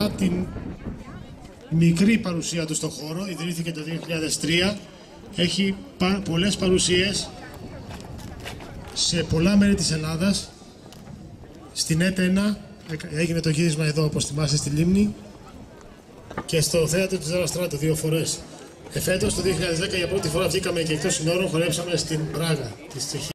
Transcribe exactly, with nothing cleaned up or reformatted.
παρά την μικρή παρουσία του στον χώρο, ιδρύθηκε το δύο χιλιάδες τρία, έχει πολλές παρουσίες σε πολλά μέρη της Ελλάδας. Στην ΕΤΕΝΑ έγινε το γύρισμα εδώ, όπως θυμάστε, στη Λίμνη, και στο θέατρο της Δραστράτου δύο φορές. Εφέτος, το δύο χιλιάδες δέκα, για πρώτη φορά βγήκαμε και εκτός συνόρων, χορέψαμε στην Πράγα της Τσεχίας.